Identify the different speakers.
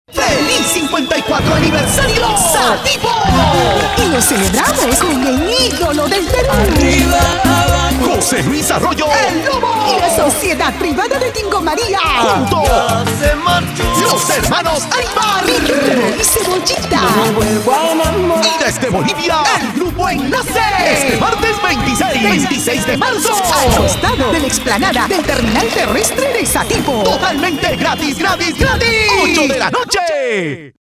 Speaker 1: ¡Feliz 54 aniversario Satipo! Y lo celebramos con el ídolo del Perú.
Speaker 2: ¡Arriba, abajo!
Speaker 1: José Luis Arroyo, el Lobo. Y la Sociedad Privada de Tingo María. Junto
Speaker 2: Ya se marchó.
Speaker 1: los hermanos Aybar y Cebollita.
Speaker 2: No vuelvo a enamorar.
Speaker 1: Y desde Bolivia, el Grupo Enlace. Este martes 26 de marzo. Al costado de la explanada del terminal terrestre de Satipo. Totalmente gratis. 8 de la noche.